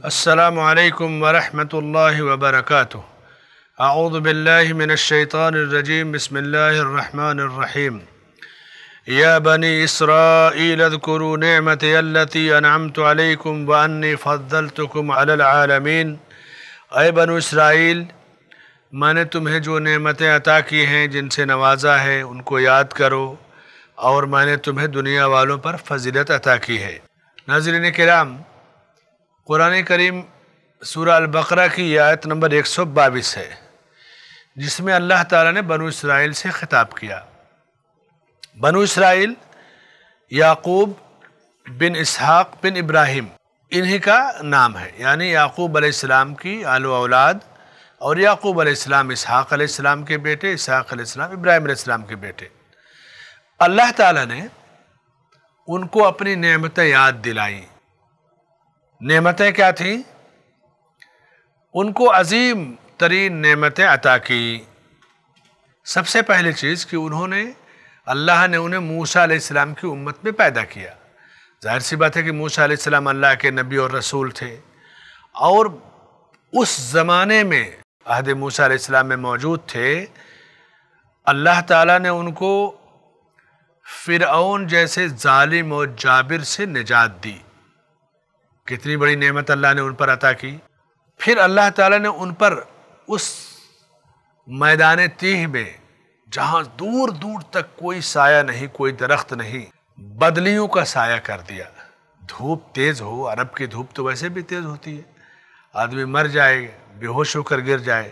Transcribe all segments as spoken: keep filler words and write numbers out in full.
السلام علیکم ورحمۃ اللہ وبرکاتہ۔ اعوذ باللہ من الشیطان الرجیم، بسم اللہ الرحمن الرحیم۔ یا بنی اسرائیل اذکروا نعمتی التی انعمت علیکم وانی فضلتکم علی العالمین۔ اے بنو اسرائیل، میں نے تمہیں جو نعمتیں عطا کی ہیں، جن سے نوازا ہے، ان کو یاد کرو، اور میں نے تمہیں دنیا والوں پر فضیلت عطا کی ہے۔ ناظرین کرام، قرآن کریم سورہ البقرہ کی یہ آیت نمبر ایک سو بائیس ہے، جس میں اللہ تعالیٰ نے بنو اسرائیل سے خطاب کیا۔ بنو اسرائیل یعقوب بن اسحاق بن ابراہیم انہی کا نام ہے، یعنی یعقوب علیہ السلام کی آل و اولاد، اور یعقوب علیہ السلام اسحاق علیہ السلام کے بیٹے، اسحاق علیہ السلام ابراہیم علیہ السلام کے بیٹے۔ اللہ تعالیٰ نے ان کو اپنی نعمتیں یاد دلائیں۔ نعمتیں کیا تھیں؟ ان کو عظیم ترین نعمتیں عطا کی۔ سب سے پہلی چیز کہ انہوں نے اللہ نے انہیں موسیٰ علیہ السلام کی امت میں پیدا کیا۔ ظاہر سی بات ہے کہ موسیٰ علیہ السلام اللہ کے نبی اور رسول تھے، اور اس زمانے میں عہد موسیٰ علیہ السلام میں موجود تھے۔ اللہ تعالیٰ نے ان کو فرعون جیسے ظالم اور جابر سے نجات دی۔ کتنی بڑی نعمت اللہ نے ان پر عطا کی۔ پھر اللہ تعالیٰ نے ان پر اس میدان تیہ میں، جہاں دور دور تک کوئی سایہ نہیں، کوئی درخت نہیں، بدلیوں کا سایہ کر دیا۔ دھوپ تیز ہو، عرب کی دھوپ تو ویسے بھی تیز ہوتی ہے، آدمی مر جائے، بے ہوش ہو کر گر جائے،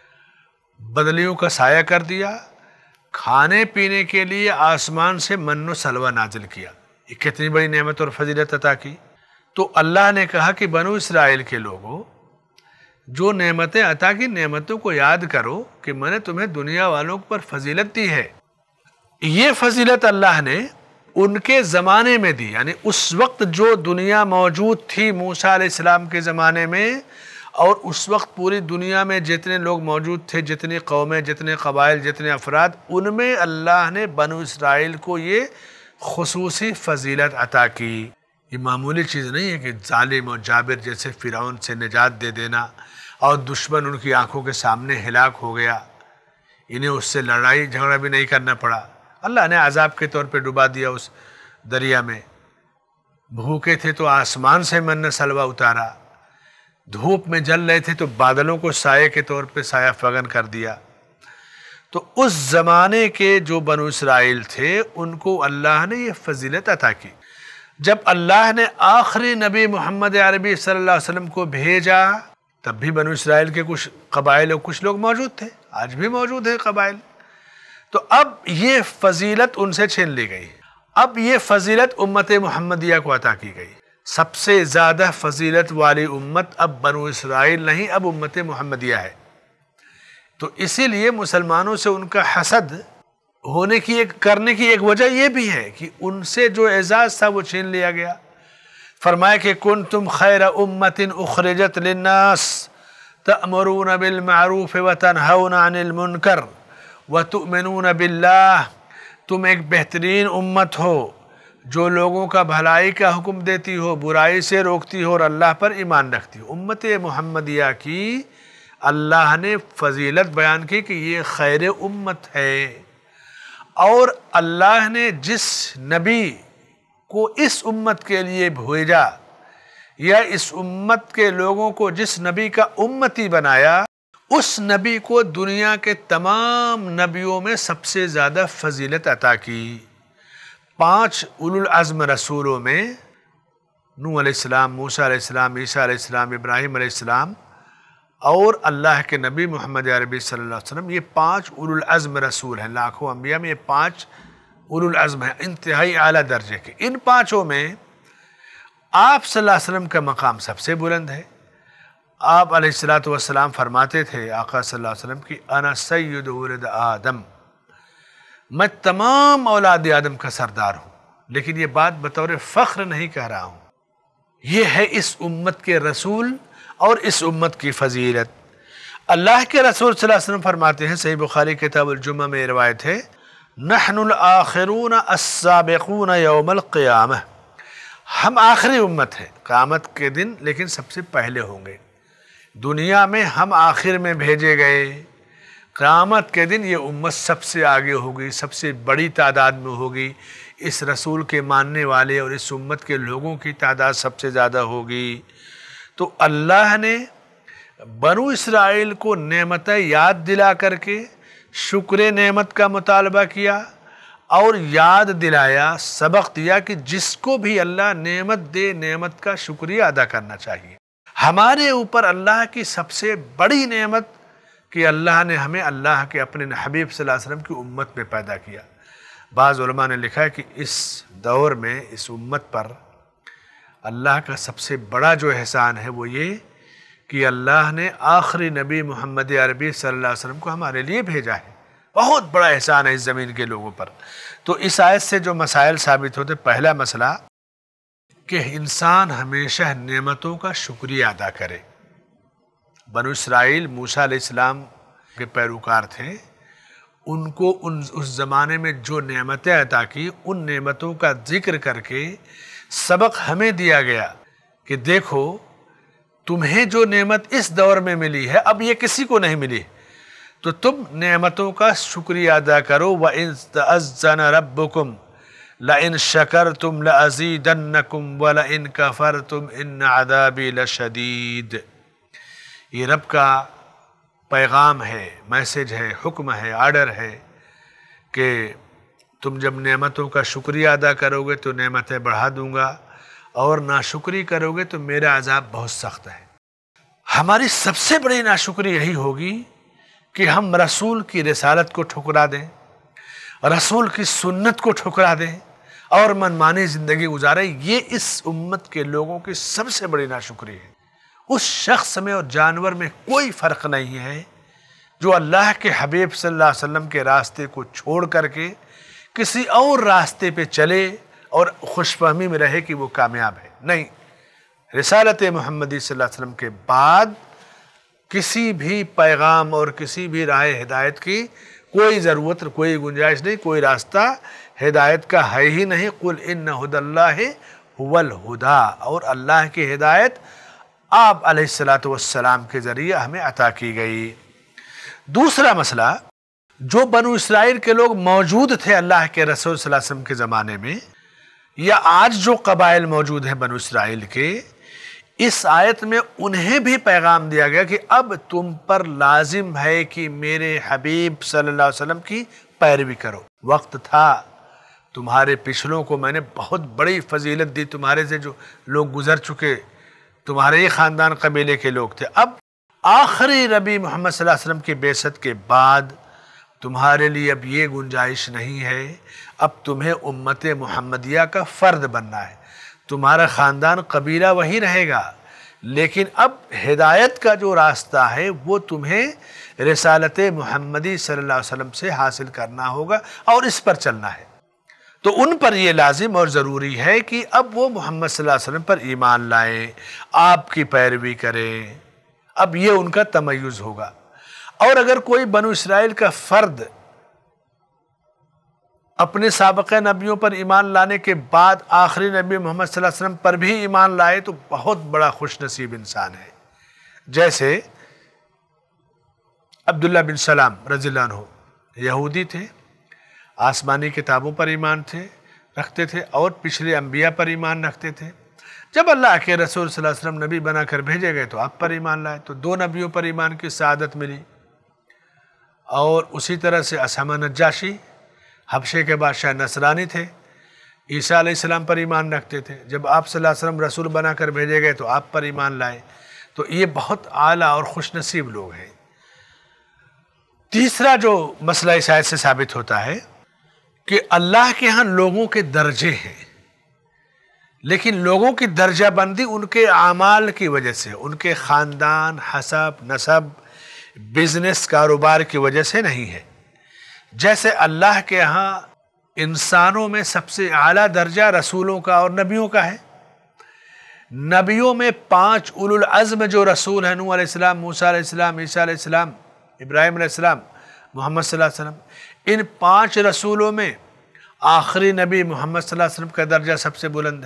بدلیوں کا سایہ کر دیا۔ کھانے پینے کے لیے آسمان سے من و سلوہ نازل کیا۔ یہ کتنی بڑی نعمت اور فضیلت عطا کی۔ تو اللہ نے کہا کہ بنو اسرائیل کے لوگوں، جو نعمتیں عطا کی، نعمتوں کو یاد کرو کہ میں نے تمہیں دنیا والوں پر فضیلت دی ہے۔ یہ فضیلت اللہ نے ان کے زمانے میں دی، یعنی اس وقت جو دنیا موجود تھی موسیٰ علیہ السلام کے زمانے میں، اور اس وقت پوری دنیا میں جتنے لوگ موجود تھے، جتنی قومیں، جتنے قبائل، جتنے افراد، ان میں اللہ نے بنو اسرائیل کو یہ خصوصی فضیلت عطا کی۔ یہ معمولی چیز نہیں ہے کہ ظالم اور جابر جیسے فرعون سے نجات دے دینا، اور دشمن ان کی آنکھوں کے سامنے ہلاک ہو گیا، انہیں اس سے لڑائی جھگڑا بھی نہیں کرنا پڑا۔ اللہ نے عذاب کے طور پہ ڈبا دیا اس دریا میں۔ بھوکے تھے تو آسمان سے من سلوہ اتارا، دھوپ میں جل رہے تھے تو بادلوں کو سائے کے طور پہ سایہ فگن کر دیا۔ تو اس زمانے کے جو بنو اسرائیل تھے، ان کو اللہ نے یہ فضیلت عطا کی۔ جب اللہ نے آخری نبی محمد عربی صلی اللہ علیہ وسلم کو بھیجا، تب بھی بنو اسرائیل کے کچھ قبائل اور کچھ لوگ موجود تھے، آج بھی موجود ہیں قبائل۔ تو اب یہ فضیلت ان سے چھین لی گئی۔ اب یہ فضیلت امت محمدیہ کو عطا کی گئی۔ سب سے زیادہ فضیلت والی امت اب بنو اسرائیل نہیں، اب امت محمدیہ ہے۔ تو اسی لیے مسلمانوں سے ان کا حسد ہونے کی ایک کرنے کی ایک وجہ یہ بھی ہے کہ ان سے جو اعزاز تھا وہ چھین لیا گیا۔ فرمایا کہ کنتم خیر امت اخرجت للناس تأمرون بالمعروف وتنہون عن المنکر وتؤمنون باللہ۔ تم ایک بہترین امت ہو جو لوگوں کا بھلائی کا حکم دیتی ہو، برائی سے روکتی ہو، اور اللہ پر ایمان رکھتی ہو۔ امت محمدیہ کی اللہ نے فضیلت بیان کی کہ یہ خیر امت ہے، اور اللہ نے جس نبی کو اس امت کے لیے بھیجا، یا اس امت کے لوگوں کو جس نبی کا امتی بنایا، اس نبی کو دنیا کے تمام نبیوں میں سب سے زیادہ فضیلت عطا کی۔ پانچ اولو العزم رسولوں میں نوح علیہ السلام، موسیٰ علیہ السلام، عیسیٰ علیہ السلام، ابراہیم علیہ السلام، اور اللہ کے نبی محمد عربی صلی اللہ علیہ وسلم، یہ پانچ اولو العزم رسول ہیں۔ لاکھوں انبیاء میں یہ پانچ اولو العزم ہیں، انتہائی اعلیٰ درجے کے۔ ان پانچوں میں آپ صلی اللہ علیہ وسلم کا مقام سب سے بلند ہے۔ آپ علیہ السلام فرماتے تھے، آقا صلی اللہ علیہ وسلم کی، انا سید ولد آدم، میں تمام اولاد آدم کا سردار ہوں، لیکن یہ بات بطور فخر نہیں کہہ رہا ہوں، یہ ہے اس امت کے رسول اور اس امت کی فضیلت۔ اللہ کے رسول صلی اللہ علیہ وسلم فرماتے ہیں، صحیح بخاری کتاب الجمعہ میں روایت ہے، نحن الآخرون السابقون یوم القیامہ، ہم آخری امت ہیں قیامت کے دن، لیکن سب سے پہلے ہوں گے۔ دنیا میں ہم آخر میں بھیجے گئے، قیامت کے دن یہ امت سب سے آگے ہوگی، سب سے بڑی تعداد میں ہوگی، اس رسول کے ماننے والے اور اس امت کے لوگوں کی تعداد سب سے زیادہ ہوگی۔ تو اللہ نے بنو اسرائیل کو نعمتیں یاد دلا کر کے شکر نعمت کا مطالبہ کیا اور یاد دلایا، سبق دیا کہ جس کو بھی اللہ نعمت دے نعمت کا شکریہ ادا کرنا چاہیے۔ ہمارے اوپر اللہ کی سب سے بڑی نعمت کہ اللہ نے ہمیں اللہ کے اپنے حبیب صلی اللہ علیہ وسلم کی امت میں پیدا کیا۔ بعض علماء نے لکھا ہے کہ اس دور میں اس امت پر اللہ کا سب سے بڑا جو احسان ہے وہ یہ کہ اللہ نے آخری نبی محمد عربی صلی اللہ علیہ وسلم کو ہمارے لیے بھیجا ہے۔ بہت بڑا احسان ہے اس زمین کے لوگوں پر۔ تو اس آیت سے جو مسائل ثابت ہوتے، پہلا مسئلہ کہ انسان ہمیشہ نعمتوں کا شکریہ ادا کرے۔ بنو اسرائیل موسیٰ علیہ السلام کے پیروکار تھے، ان کو ان اس زمانے میں جو نعمتیں عطا کی، ان نعمتوں کا ذکر کر کے سبق ہمیں دیا گیا کہ دیکھو تمہیں جو نعمت اس دور میں ملی ہے اب یہ کسی کو نہیں ملی، تو تم نعمتوں کا شکریہ ادا کرو۔ وَإِذْ تَأَذَّنَ رَبُّكُمْ لَئِن شَكَرْتُمْ لَأَزِيدَنَّكُمْ وَلَئِن كَفَرْتُمْ إِنَّ عَذَابِي لَشَدِيدٌ۔ یہ رب کا پیغام ہے، میسج ہے، حکم ہے، آرڈر ہے کہ تم جب نعمتوں کا شکریہ ادا کرو گے تو نعمتیں بڑھا دوں گا، اور ناشکری کرو گے تو میرا عذاب بہت سخت ہے۔ ہماری سب سے بڑی ناشکری یہی ہوگی کہ ہم رسول کی رسالت کو ٹھکرا دیں، رسول کی سنت کو ٹھکرا دیں اور منمانی زندگی گزارے۔ یہ اس امت کے لوگوں کی سب سے بڑی ناشکری ہے۔ اس شخص میں اور جانور میں کوئی فرق نہیں ہے جو اللہ کے حبیب صلی اللہ علیہ وسلم کے راستے کو چھوڑ کر کے کسی اور راستے پہ چلے اور خوش فہمی میں رہے کہ وہ کامیاب ہے۔ نہیں، رسالت محمدی صلی اللہ علیہ وسلم کے بعد کسی بھی پیغام اور کسی بھی راہ ہدایت کی کوئی ضرورت، کوئی گنجائش نہیں، کوئی راستہ ہدایت کا ہے ہی نہیں۔ قُلْ إِنَّ هُدَى اللَّهِ هُوَ الْهُدَى، اور اللہ کی ہدایت آپ علیہ الصلوۃ والسلام کے ذریعے ہمیں عطا کی گئی۔ دوسرا مسئلہ، جو بنو اسرائیل کے لوگ موجود تھے اللہ کے رسول صلی اللہ علیہ وسلم کے زمانے میں، یا آج جو قبائل موجود ہیں بنو اسرائیل کے، اس آیت میں انہیں بھی پیغام دیا گیا کہ اب تم پر لازم ہے کہ میرے حبیب صلی اللہ علیہ وسلم کی پیروی کرو۔ وقت تھا تمہارے پچھلوں کو میں نے بہت بڑی فضیلت دی، تمہارے سے جو لوگ گزر چکے تمہارے ہی خاندان قبیلے کے لوگ تھے، اب آخری نبی محمد صلی اللہ علیہ وسلم کی بعثت کے بعد تمہارے لیے اب یہ گنجائش نہیں ہے، اب تمہیں امت محمدیہ کا فرد بننا ہے، تمہارا خاندان قبیلہ وہی رہے گا، لیکن اب ہدایت کا جو راستہ ہے وہ تمہیں رسالت محمدی صلی اللہ علیہ وسلم سے حاصل کرنا ہوگا اور اس پر چلنا ہے۔ تو ان پر یہ لازم اور ضروری ہے کہ اب وہ محمد صلی اللہ علیہ وسلم پر ایمان لائیں، آپ کی پیروی کریں، اب یہ ان کا تمیز ہوگا۔ اور اگر کوئی بنو اسرائیل کا فرد اپنے سابق نبیوں پر ایمان لانے کے بعد آخری نبی محمد صلی اللہ علیہ وسلم پر بھی ایمان لائے تو بہت بڑا خوش نصیب انسان ہے۔ جیسے عبداللہ بن سلام رضی اللہ عنہ یہودی تھے، آسمانی کتابوں پر ایمان تھے رکھتے تھے اور پچھلے انبیاء پر ایمان رکھتے تھے۔ جب اللہ کے رسول صلی اللہ علیہ وسلم نبی بنا کر بھیجے گئے تو آپ پر ایمان لائے، تو دو نبیوں پر ایمان کی سعادت ملی۔ اور اسی طرح سے اسامہ نجاشی حبشے کے بادشاہ نصرانی تھے، عیسیٰ علیہ السلام پر ایمان رکھتے تھے، جب آپ صلی اللہ علیہ وسلم رسول بنا کر بھیجے گئے تو آپ پر ایمان لائے، تو یہ بہت اعلیٰ اور خوش نصیب لوگ ہیں۔ تیسرا جو مسئلہ اس آیت سے ثابت ہوتا ہے کہ اللہ کے ہاں لوگوں کے درجے ہیں، لیکن لوگوں کی درجہ بندی ان کے اعمال کی وجہ سے، ان کے خاندان، حسب، نسب، بزنس، کاروبار کی وجہ سے نہیں ہے۔ جیسے اللہ کے ہاں انسانوں میں سب سے اعلیٰ درجہ رسولوں کا اور نبیوں کا ہے۔ نبیوں میں پانچ اولو العزم جو رسول ہیں، نوح علیہ السلام، موسیٰ علیہ السلام، عیسیٰ علیہ السلام، ابراہیم علیہ السلام، محمد صلی اللہ علیہ وسلم، ان پانچ رسولوں میں آخری نبی محمد صلی اللہ علیہ وسلم کا درجہ سب سے بلند ہے۔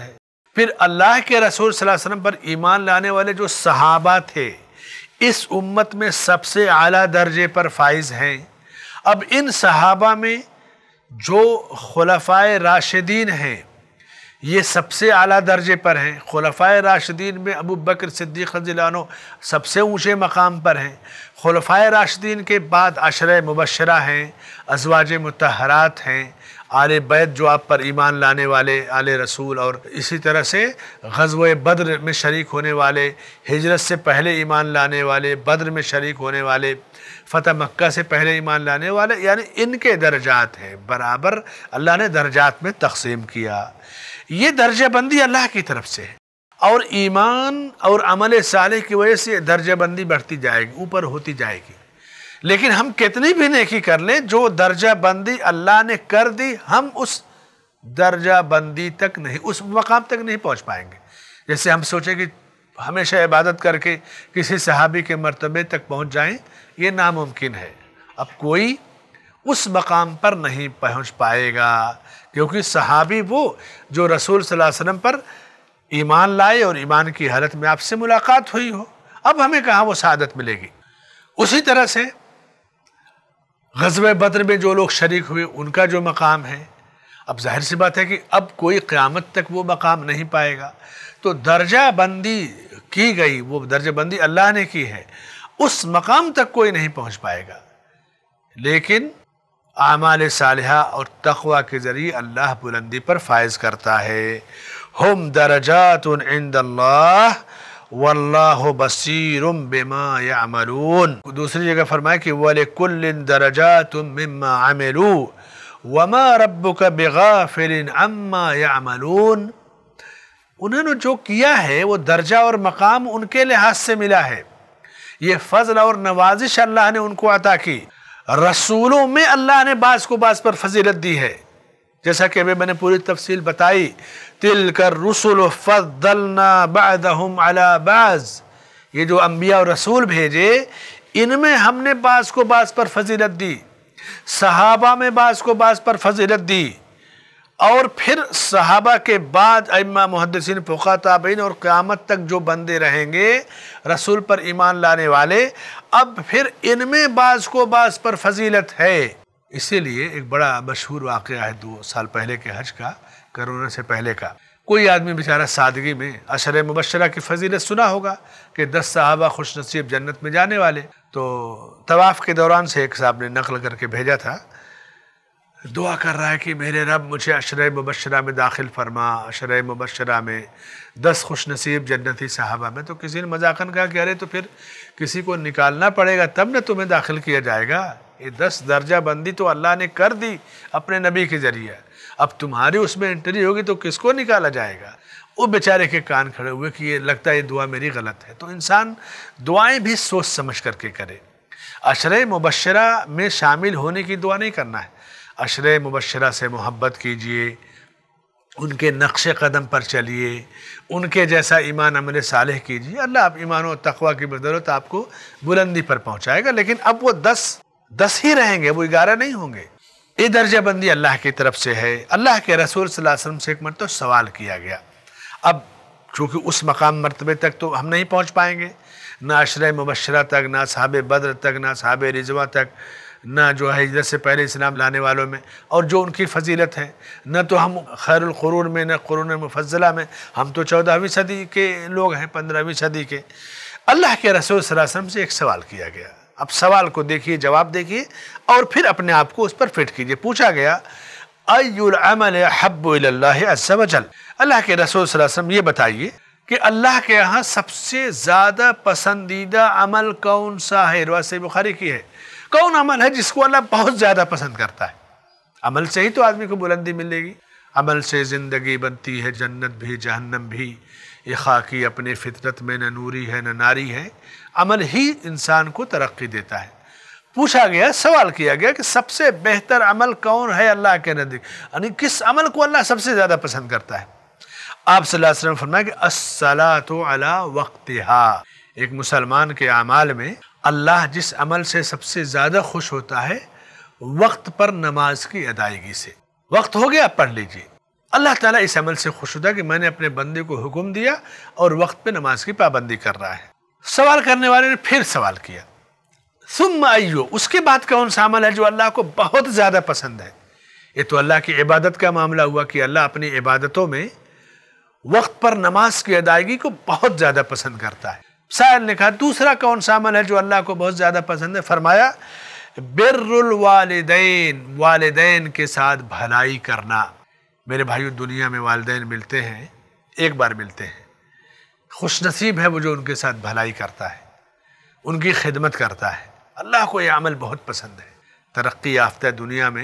پھر اللہ کے رسول صلی اللہ علیہ وسلم پر ایمان لانے والے جو صحابہ تھے اس امت میں سب سے اعلیٰ درجے پر فائز ہیں۔ اب ان صحابہ میں جو خلفائے راشدین ہیں یہ سب سے اعلیٰ درجے پر ہیں۔ خلفائے راشدین میں ابو بکر صدیق رضی اللہ عنہ سب سے اونچے مقام پر ہیں۔ خلفائے راشدین کے بعد عشرہ مبشرہ ہیں، ازواج مطہرات ہیں، آل بیت جو آپ پر ایمان لانے والے آل رسول، اور اسی طرح سے غزوہ بدر میں شریک ہونے والے، ہجرت سے پہلے ایمان لانے والے، بدر میں شریک ہونے والے، فتح مکہ سے پہلے ایمان لانے والے، یعنی ان کے درجات ہیں، برابر اللہ نے درجات میں تقسیم کیا۔ یہ درجہ بندی اللہ کی طرف سے ہے، اور ایمان اور عمل صالح کی وجہ سے درجہ بندی بڑھتی جائے گی، اوپر ہوتی جائے گی۔ لیکن ہم کتنی بھی نیکی کر لیں، جو درجہ بندی اللہ نے کر دی ہم اس درجہ بندی تک نہیں، اس مقام تک نہیں پہنچ پائیں گے۔ جیسے ہم سوچیں کہ ہمیشہ عبادت کر کے کسی صحابی کے مرتبے تک پہنچ جائیں، یہ ناممکن ہے۔ اب کوئی اس مقام پر نہیں پہنچ پائے گا، کیونکہ صحابی وہ جو رسول صلی اللہ علیہ وسلم پر ایمان لائے اور ایمان کی حالت میں آپ سے ملاقات ہوئی ہو۔ اب ہمیں کہاں وہ سعادت ملے گی؟ اسی طرح سے غزوہ بدر میں جو لوگ شریک ہوئے ان کا جو مقام ہے، اب ظاہر سی بات ہے کہ اب کوئی قیامت تک وہ مقام نہیں پائے گا۔ تو درجہ بندی کی گئی، وہ درجہ بندی اللہ نے کی ہے، اس مقام تک کوئی نہیں پہنچ پائے گا، لیکن اعمال صالحہ اور تقوی کے ذریعے اللہ بلندی پر فائز کرتا ہے۔ ہم درجات عند اللہ واللہ بصیر بما یعملون۔ دوسری جگہ فرمایا کہ وَلِكُلٍّ دَرَجَاتٌ مِّمَّا عَمِلُوا وَمَا رَبُّكَ بِغَافِلٍ عَمَّا يَعْمَلُونَ۔ انہوں نے جو کیا ہے وہ درجہ اور مقام ان کے لحاظ سے ملا ہے، یہ فضل اور نوازش اللہ نے ان کو عطا کی۔ رسولوں میں اللہ نے بعض کو بعض پر فضیلت دی ہے، جیسا کہ ابھی میں نے پوری تفصیل بتائی، تِلْكَ الرُّسُلُ فَضَّلْنَا بَعْدَهُمْ عَلَى بَعْضٍ، یہ جو انبیاء اور رسول بھیجے ان میں ہم نے بعض کو بعض پر فضیلت دی، صحابہ میں بعض کو بعض پر فضیلت دی، اور پھر صحابہ کے بعد ائمہ محدثین فقہاء تابعین اور قیامت تک جو بندے رہیں گے رسول پر ایمان لانے والے، اب پھر ان میں بعض کو بعض پر فضیلت ہے۔ اسی لیے ایک بڑا مشہور واقعہ ہے دو سال پہلے کے حج کا، کرونا سے پہلے کا۔ کوئی آدمی بیچارہ سادگی میں عشرہ مبشرہ کی فضیلت سنا ہوگا کہ دس صحابہ خوش نصیب جنت میں جانے والے، تو طواف کے دوران سے ایک صاحب نے نقل کر کے بھیجا تھا، دعا کر رہا ہے کہ میرے رب مجھے عشرہ مبشرہ میں داخل فرما، عشرہ مبشرہ میں دس خوش نصیب جنتی صحابہ میں۔ تو کسی نے مذاقاً کہا کہ ارے تو پھر کسی کو نکالنا پڑے گا تب نہ تمہیں داخل کیا جائے گا، یہ دس درجہ بندی تو اللہ نے کر دی اپنے نبی کے ذریعے، اب تمہاری اس میں انٹری ہوگی تو کس کو نکالا جائے گا؟ وہ بیچارے کے کان کھڑے ہوئے کہ یہ لگتا ہے یہ دعا میری غلط ہے۔ تو انسان دعائیں بھی سوچ سمجھ کر کے کرے، عشرہ مبشرہ میں شامل ہونے کی دعا نہیں کرنا ہے، عشرہ مبشرہ سے محبت کیجئے، ان کے نقش قدم پر چلیے، ان کے جیسا ایمان عمل صالح کیجئے، اللہ آپ ایمان و تقوی کی بدولت آپ کو بلندی پر پہنچائے گا۔ لیکن اب وہ دس دس ہی رہیں گے، وہ گیارہ نہیں ہوں گے۔ یہ درجہ بندی اللہ کی طرف سے ہے۔ اللہ کے رسول صلی اللہ علیہ وسلم سے ایک مرتبہ سوال کیا گیا، اب چونکہ اس مقام مرتبے تک تو ہم نہیں پہنچ پائیں گے، نہ عشرہ مبشرہ تک، نہ اصحاب بدر تک، نہ اصحاب رضوان تک، نہ جو ہے ہجرت سے پہلے اسلام لانے والوں میں اور جو ان کی فضیلت ہے، نہ تو ہم خیر القرون میں، نہ قرون مفضلہ میں، ہم تو چودہویں صدی کے لوگ ہیں، پندرہویں صدی کے۔ اللہ کے رسول صلی اللہ علیہ وسلم سے ایک سوال کیا گیا، اب سوال کو دیکھیے، جواب دیکھیے، اور پھر اپنے آپ کو اس پر فٹ کیجئے۔ پوچھا گیا ای العمل احب الی اللہ عز وجل، اللہ کے رسول صلی اللہ علیہ وسلم یہ بتائیے کہ اللہ کے یہاں سب سے زیادہ پسندیدہ عمل کون سا ہے؟ روایت صحیح بخاری کی ہے، کون عمل ہے جس کو اللہ بہت زیادہ پسند کرتا ہے؟ عمل سے ہی تو آدمی کو بلندی ملے گی، عمل سے زندگی بنتی ہے، جنت بھی جہنم بھی، یہ خاکی اپنے فطرت میں نہ نوری ہے نہ ناری ہے، عمل ہی انسان کو ترقی دیتا ہے۔ پوچھا گیا، سوال کیا گیا کہ سب سے بہتر عمل کون ہے اللہ کے نزدیک، یعنی کس عمل کو اللہ سب سے زیادہ پسند کرتا ہے؟ آپ صلی اللہ علیہ وسلم فرمایا کہ الصلاۃ علی وقتہا، ایک مسلمان کے اعمال میں اللہ جس عمل سے سب سے زیادہ خوش ہوتا ہے وقت پر نماز کی ادائیگی سے۔ وقت ہو گیا آپ پڑھ لیجئے، اللہ تعالیٰ اس عمل سے خوش ہوتا کہ میں نے اپنے بندے کو حکم دیا اور وقت پہ نماز کی پابندی کر رہا ہے۔ سوال کرنے والے نے پھر سوال کیا، ثم ایو، اس کے بعد کون سا عمل ہے جو اللہ کو بہت زیادہ پسند ہے؟ یہ تو اللہ کی عبادت کا معاملہ ہوا کہ اللہ اپنی عبادتوں میں وقت پر نماز کی ادائیگی کو بہت زیادہ پسند کرتا ہے۔ سائل نے کہا دوسرا کون سا عمل ہے جو اللہ کو بہت زیادہ پسند ہے؟ فرمایا بر الوالدین، والدین کے ساتھ بھلائی کرنا۔ میرے بھائیو، دنیا میں والدین ملتے ہیں، ایک بار ملتے ہیں، خوش نصیب ہے وہ جو ان کے ساتھ بھلائی کرتا ہے، ان کی خدمت کرتا ہے۔ اللہ کو یہ عمل بہت پسند ہے۔ ترقی یافتہ دنیا میں،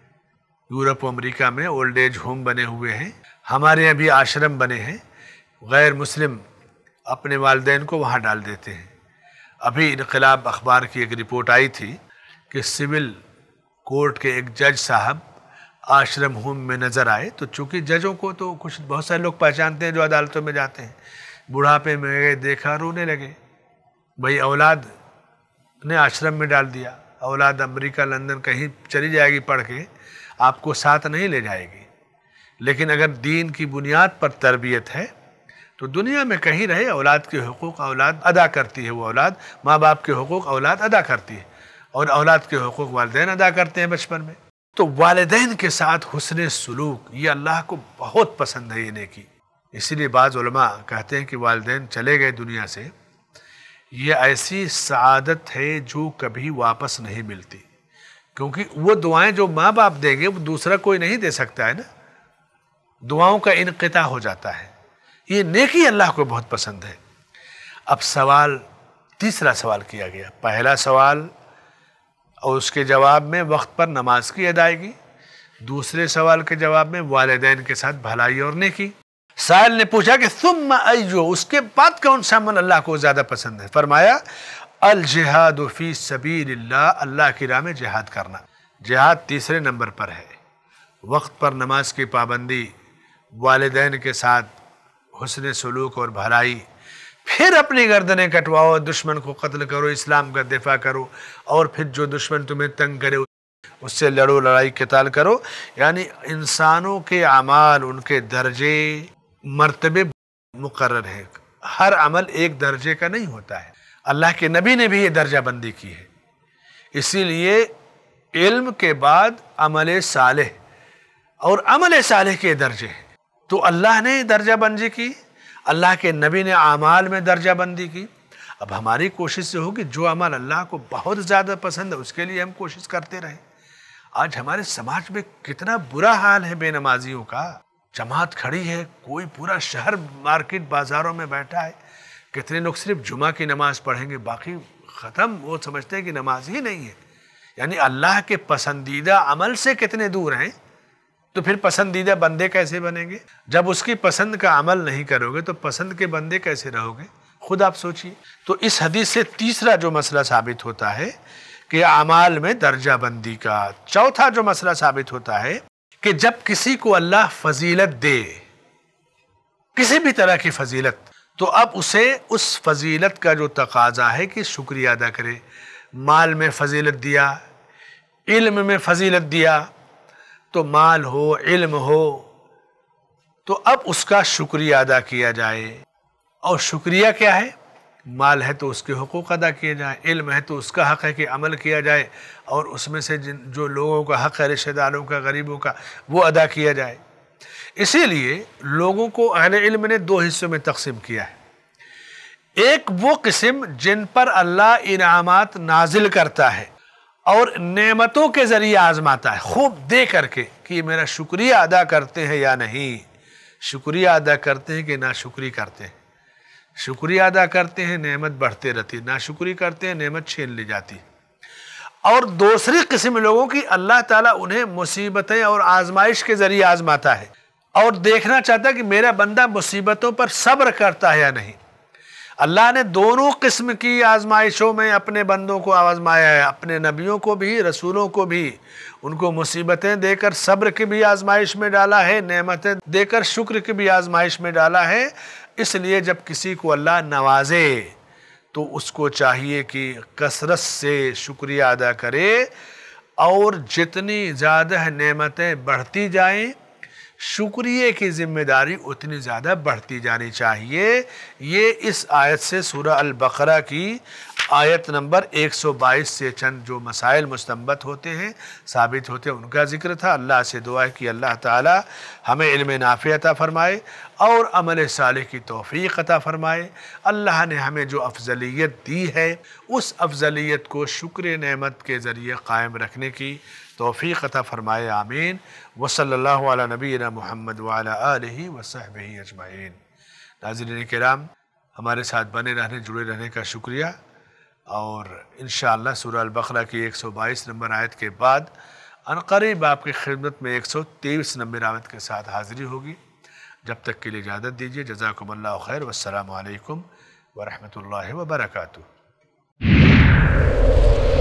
یورپ و امریکہ میں اولڈ ایج ہوم بنے ہوئے ہیں، ہمارے یہاں بھی آشرم بنے ہیں، غیر مسلم اپنے والدین کو وہاں ڈال دیتے ہیں۔ ابھی انقلاب اخبار کی ایک رپورٹ آئی تھی کہ سول کورٹ کے ایک جج صاحب آشرم ہوم میں نظر آئے، تو چونکہ ججوں کو تو کچھ بہت سارے لوگ پہچانتے ہیں جو عدالتوں میں جاتے ہیں، بڑھاپے میں گئے، دیکھا، رونے لگے، بھئی اولاد نے آشرم میں ڈال دیا، اولاد امریکہ لندن کہیں چلی جائے گی پڑھ کے، آپ کو ساتھ نہیں لے جائے گی، لیکن اگر دین کی بنیاد پر تربیت ہے تو دنیا میں کہیں رہے، اولاد کے حقوق اولاد ادا کرتی ہے، وہ اولاد ماں باپ کے حقوق اولاد ادا کرتی ہے، اور اولاد کے حقوق والدین ادا کرتے ہیں بچپن میں۔ تو والدین کے ساتھ حسن سلوک یہ اللہ کو بہت پسند ہے، یہ نیکی۔ اسی لیے بعض علماء کہتے ہیں کہ والدین چلے گئے دنیا سے، یہ ایسی سعادت ہے جو کبھی واپس نہیں ملتی، کیونکہ وہ دعائیں جو ماں باپ دیں گے وہ دوسرا کوئی نہیں دے سکتا ہے نا، دعاؤں کا انقطاع ہو جاتا ہے۔ یہ نیکی اللہ کو بہت پسند ہے۔ اب سوال، تیسرا سوال کیا گیا، پہلا سوال اور اس کے جواب میں وقت پر نماز کی ادائیگی، دوسرے سوال کے جواب میں والدین کے ساتھ بھلائی اور نیکی۔ سائل نے پوچھا کہ ثم ایو، اس کے بعد کون سا عمل اللہ کو زیادہ پسند ہے؟ فرمایا الجہاد فی سبیل اللہ، اللہ کی راہ میں جہاد کرنا۔ جہاد تیسرے نمبر پر ہے۔ وقت پر نماز کی پابندی، والدین کے ساتھ حسن سلوک اور بھلائی، پھر اپنی گردنیں کٹواؤ، دشمن کو قتل کرو، اسلام کا دفاع کرو، اور پھر جو دشمن تمہیں تنگ کرے اس سے لڑو، لڑائی قتال کرو۔ یعنی انسانوں کے اعمال، ان کے درجے مرتبے مقرر ہیں، ہر عمل ایک درجے کا نہیں ہوتا ہے۔ اللہ کے نبی نے بھی یہ درجہ بندی کی ہے، اسی لیے علم کے بعد عمل صالح، اور عمل صالح کے درجے ہیں، تو اللہ نے درجہ بندی کی، اللہ کے نبی نے اعمال میں درجہ بندی کی۔ اب ہماری کوشش سے ہوگی جو عمل اللہ کو بہت زیادہ پسند ہے اس کے لیے ہم کوشش کرتے رہیں۔ آج ہمارے سماج میں کتنا برا حال ہے بے نمازیوں کا، جماعت کھڑی ہے، کوئی پورا شہر مارکیٹ بازاروں میں بیٹھا ہے، کتنے لوگ صرف جمعہ کی نماز پڑھیں گے، باقی ختم، وہ سمجھتے ہیں کہ نماز ہی نہیں ہے۔ یعنی اللہ کے پسندیدہ عمل سے کتنے دور ہیں، تو پھر پسندیدہ بندے کیسے بنیں گے؟ جب اس کی پسند کا عمل نہیں کرو گے تو پسند کے بندے کیسے رہو گے؟ خود آپ سوچئے۔ تو اس حدیث سے تیسرا جو مسئلہ ثابت ہوتا ہے کہ اعمال میں درجہ بندی کا۔ چوتھا جو مسئلہ ثابت ہوتا ہے کہ جب کسی کو اللہ فضیلت دے، کسی بھی طرح کی فضیلت، تو اب اسے اس فضیلت کا جو تقاضا ہے کہ شکریہ ادا کرے۔ مال میں فضیلت دیا، علم میں فضیلت دیا، تو مال ہو، علم ہو، تو اب اس کا شکریہ ادا کیا جائے۔ اور شکریہ کیا ہے؟ مال ہے تو اس کے حقوق ادا کیے جائیں، علم ہے تو اس کا حق ہے کہ عمل کیا جائے، اور اس میں سے جن جو لوگوں کا حق ہے، رشتہ داروں کا، غریبوں کا، وہ ادا کیا جائے۔ اسی لیے لوگوں کو اہل علم نے دو حصوں میں تقسیم کیا ہے۔ ایک وہ قسم جن پر اللہ انعامات نازل کرتا ہے اور نعمتوں کے ذریعے آزماتا ہے، خوب دے کر کے کہ یہ میرا شکریہ ادا کرتے ہیں یا نہیں، شکریہ ادا کرتے ہیں کہ ناشکری کرتے ہیں، شکریہ ادا کرتے ہیں نعمت بڑھتے رہتی، ناشکری کرتے ہیں نعمت چھین لی جاتی۔ اور دوسری قسم لوگوں کی اللہ تعالیٰ انہیں مصیبتیں اور آزمائش کے ذریعے آزماتا ہے، اور دیکھنا چاہتا ہے کہ میرا بندہ مصیبتوں پر صبر کرتا ہے یا نہیں۔ اللہ نے دونوں قسم کی آزمائشوں میں اپنے بندوں کو آزمایا ہے، اپنے نبیوں کو بھی، رسولوں کو بھی، ان کو مصیبتیں دے کر صبر کی بھی آزمائش میں ڈالا ہے، نعمتیں دے کر شکر کی بھی آزمائش میں ڈالا ہے۔ اس لیے جب کسی کو اللہ نوازے تو اس کو چاہیے کہ کثرت سے شکریہ ادا کرے، اور جتنی زیادہ نعمتیں بڑھتی جائیں شکریہ کی ذمہ داری اتنی زیادہ بڑھتی جانی چاہیے۔ یہ اس آیت سے سورہ البقرہ کی آیت نمبر ایک سو بائیس سے چند جو مسائل مستنبط ہوتے ہیں، ثابت ہوتے ہیں، ان کا ذکر تھا۔ اللہ سے دعا ہے کہ اللہ تعالی ہمیں علم نافع عطا فرمائے اور عمل صالح کی توفیق عطا فرمائے۔ اللہ نے ہمیں جو افضلیت دی ہے اس افضلیت کو شکر نعمت کے ذریعے قائم رکھنے کی توفیق عطا فرمائے، آمین۔ وصلی اللہ علی نبینا محمد وعلی آلہ وصحبہ اجمعین۔ ناظرین کرام، ہمارے ساتھ بنے رہنے، جڑے رہنے کا شکریہ، اور انشاءاللہ سورہ البقرہ کی ایک سو بائیس نمبر آیت کے بعد عنقریب آپ کی خدمت میں ایک سو تیئیس نمبر آیت کے ساتھ حاضری ہوگی۔ جب تک کے لیے اجازت دیجیے، جزاکم اللہ خیر، والسلام علیکم ورحمۃ اللہ وبرکاتہ۔